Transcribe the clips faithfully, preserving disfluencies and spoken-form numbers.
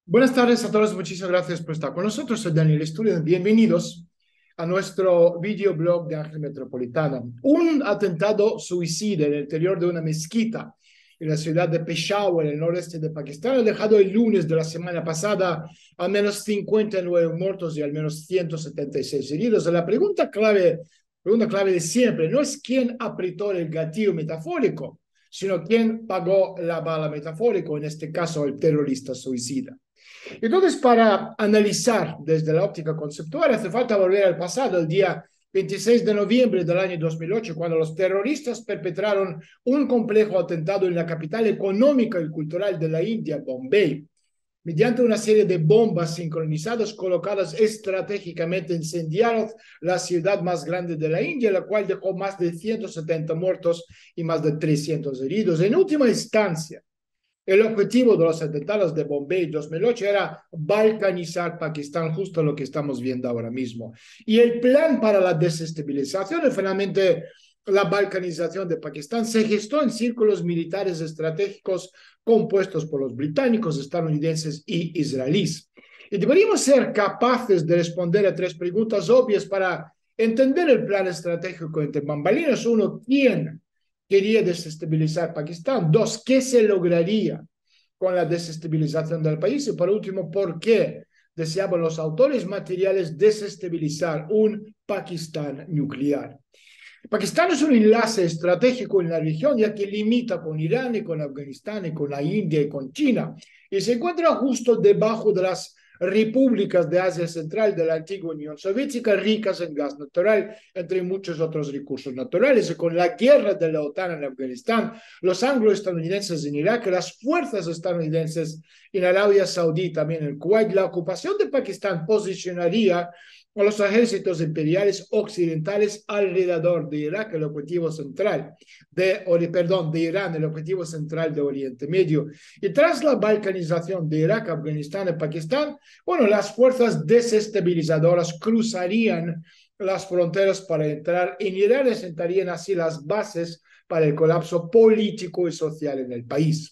Buenas tardes a todos, muchísimas gracias por estar con nosotros. Soy Daniel Studio. Bienvenidos a nuestro videoblog de Ángel Metropolitana. Un atentado suicida en el interior de una mezquita en la ciudad de Peshawar, en el noreste de Pakistán, ha dejado el lunes de la semana pasada al menos cincuenta y nueve muertos y al menos ciento setenta y seis heridos. La pregunta clave, pregunta clave de siempre no es quién apretó el gatillo metafórico, sino quién pagó la bala metafórica, en este caso el terrorista suicida. Entonces, para analizar desde la óptica conceptual, hace falta volver al pasado, el día veintiséis de noviembre del año dos mil ocho, cuando los terroristas perpetraron un complejo atentado en la capital económica y cultural de la India, Bombay. Mediante una serie de bombas sincronizadas colocadas estratégicamente, incendiaron la ciudad más grande de la India, la cual dejó más de ciento setenta muertos y más de trescientos heridos. En última instancia, el objetivo de los atentados de Bombay dos mil ocho era balcanizar Pakistán, justo lo que estamos viendo ahora mismo. Y el plan para la desestabilización y finalmente la balcanización de Pakistán se gestó en círculos militares estratégicos compuestos por los británicos, estadounidenses y israelíes. Y deberíamos ser capaces de responder a tres preguntas obvias para entender el plan estratégico entre bambalinas. Uno, ¿quién quería desestabilizar Pakistán? Dos, ¿qué se lograría con la desestabilización del país? Y por último, ¿por qué deseaban los autores materiales desestabilizar un Pakistán nuclear? Pakistán es un enlace estratégico en la región, ya que limita con Irán y con Afganistán y con la India y con China, y se encuentra justo debajo de las repúblicas de Asia Central de la antigua Unión Soviética, ricas en gas natural, entre muchos otros recursos naturales. Y con la guerra de la OTAN en Afganistán, los anglo-estadounidenses en Irak, las fuerzas estadounidenses en Arabia Saudí, también en Kuwait, la ocupación de Pakistán posicionaría a los ejércitos imperiales occidentales alrededor de Irak, el objetivo central de, perdón, de Irán, el objetivo central de Oriente Medio. Y tras la balcanización de Irak, Afganistán y Pakistán, bueno, las fuerzas desestabilizadoras cruzarían las fronteras para entrar en Irán y sentarían así las bases para el colapso político y social en el país.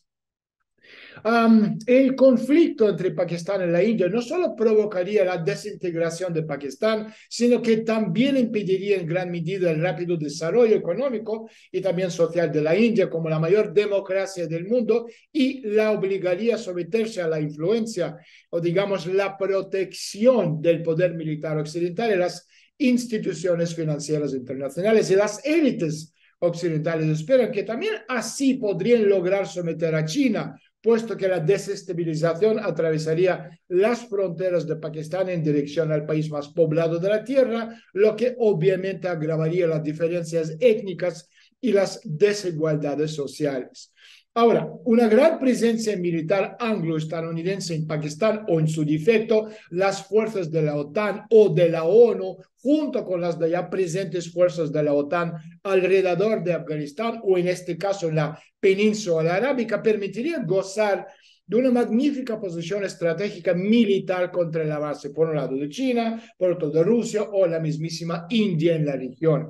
Um, el conflicto entre Pakistán y la India no solo provocaría la desintegración de Pakistán, sino que también impediría en gran medida el rápido desarrollo económico y también social de la India como la mayor democracia del mundo, y la obligaría a someterse a la influencia o digamos la protección del poder militar occidental y las instituciones financieras internacionales y las élites occidentales esperan que también así podrían lograr someter a China, puesto que la desestabilización atravesaría las fronteras de Pakistán en dirección al país más poblado de la tierra, lo que obviamente agravaría las diferencias étnicas y las desigualdades sociales. Ahora, una gran presencia militar anglo-estadounidense en Pakistán o en su defecto las fuerzas de la OTAN o de la ONU, junto con las ya presentes fuerzas de la OTAN alrededor de Afganistán o en este caso en la península arábica, permitiría gozar de una magnífica posición estratégica militar contra el avance, por un lado de China, por otro de Rusia o la mismísima India en la región.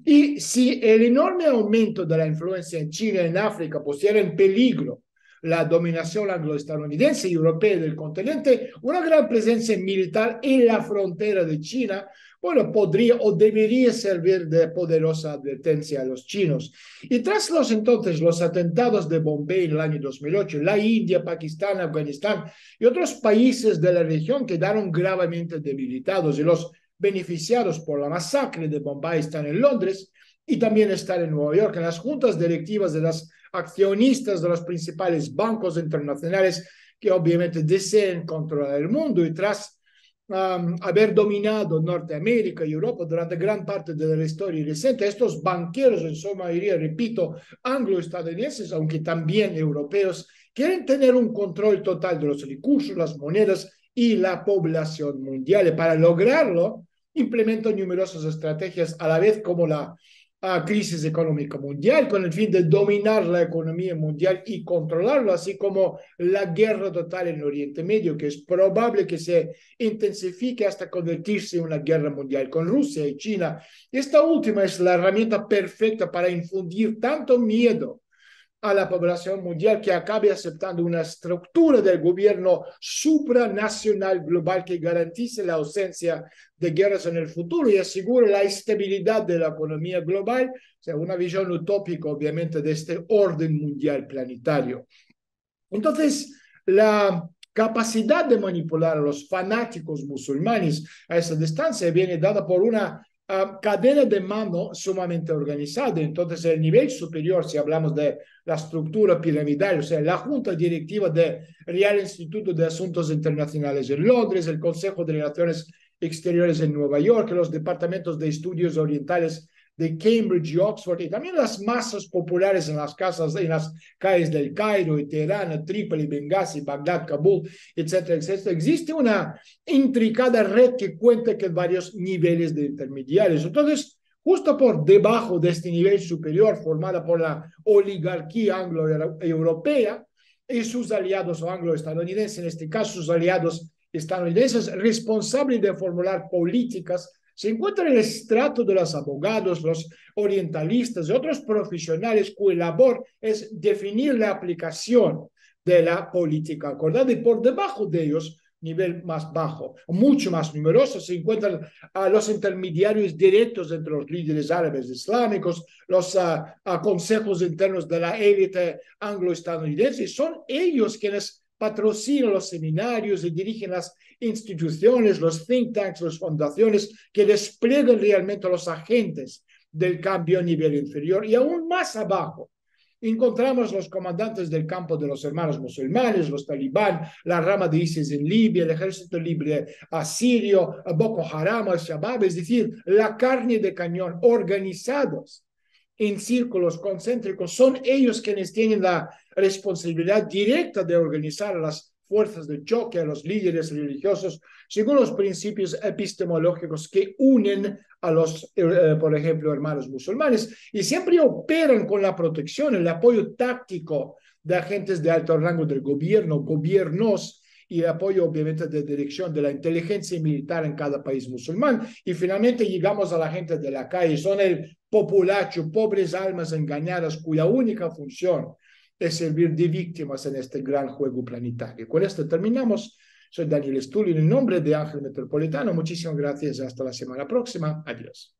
Y si el enorme aumento de la influencia en China y en África pusiera en peligro la dominación anglo-estadounidense y europea del continente, una gran presencia militar en la frontera de China, bueno, podría o debería servir de poderosa advertencia a los chinos. Y tras los entonces los atentados de Bombay en el año dos mil ocho, la India, Pakistán, Afganistán y otros países de la región quedaron gravemente debilitados, y los beneficiados por la masacre de Bombay están en Londres y también están en Nueva York, en las juntas directivas de las accionistas de los principales bancos internacionales que obviamente desean controlar el mundo. Y tras Um, haber dominado Norteamérica y Europa durante gran parte de la historia reciente, estos banqueros, en su mayoría, repito, anglo-estadounidenses, aunque también europeos, quieren tener un control total de los recursos, las monedas y la población mundial. Y para lograrlo, implementan numerosas estrategias a la vez, como la a crisis económica mundial con el fin de dominar la economía mundial y controlarlo, así como la guerra total en Oriente Medio, que es probable que se intensifique hasta convertirse en una guerra mundial con Rusia y China. Esta última es la herramienta perfecta para infundir tanto miedo a la población mundial que acabe aceptando una estructura del gobierno supranacional global que garantice la ausencia de guerras en el futuro y asegure la estabilidad de la economía global, o sea, una visión utópica, obviamente, de este orden mundial planetario. Entonces, la capacidad de manipular a los fanáticos musulmanes a esa distancia viene dada por una Uh, cadena de mando sumamente organizada. Entonces, el nivel superior, si hablamos de la estructura piramidal, o sea, la junta directiva del Real Instituto de Asuntos Internacionales en Londres, el Consejo de Relaciones Exteriores en Nueva York, los departamentos de estudios orientales de Cambridge y Oxford, y también las masas populares en las casas, en las calles del Cairo, y Teherán, Trípoli, Benghazi, Bagdad, Kabul, etcétera, etcétera. Existe una intricada red que cuenta con varios niveles de intermediarios. Entonces, justo por debajo de este nivel superior, formada por la oligarquía anglo-europea y sus aliados o anglo-estadounidenses, en este caso sus aliados estadounidenses, responsables de formular políticas, se encuentra el estrato de los abogados, los orientalistas y otros profesionales cuya labor es definir la aplicación de la política acordada, y por debajo de ellos, nivel más bajo, mucho más numeroso, se encuentran uh, los intermediarios directos entre los líderes árabes islámicos, los uh, uh, consejos internos de la élite anglo-estadounidense. Son ellos quienes patrocinan los seminarios y dirigen las instituciones, los think tanks, las fundaciones que despliegan realmente a los agentes del cambio a nivel inferior. Y aún más abajo encontramos los comandantes del campo de los hermanos musulmanes, los talibán, la rama de ISIS en Libia, el ejército libre asirio, Boko Haram, al-Shabaab, es decir, la carne de cañón, organizados en círculos concéntricos. Son ellos quienes tienen la responsabilidad directa de organizar a las fuerzas de choque, a los líderes religiosos, según los principios epistemológicos que unen a los, eh, por ejemplo, hermanos musulmanes, y siempre operan con la protección, el apoyo táctico de agentes de alto rango del gobierno, gobiernos, y el apoyo, obviamente, de dirección de la inteligencia militar en cada país musulmán. Y finalmente llegamos a la gente de la calle. Son el populacho, pobres almas engañadas, cuya única función es servir de víctimas en este gran juego planetario. Con esto terminamos. Soy Daniel Stulin en nombre de Ángel Metropolitano. Muchísimas gracias. Hasta la semana próxima. Adiós.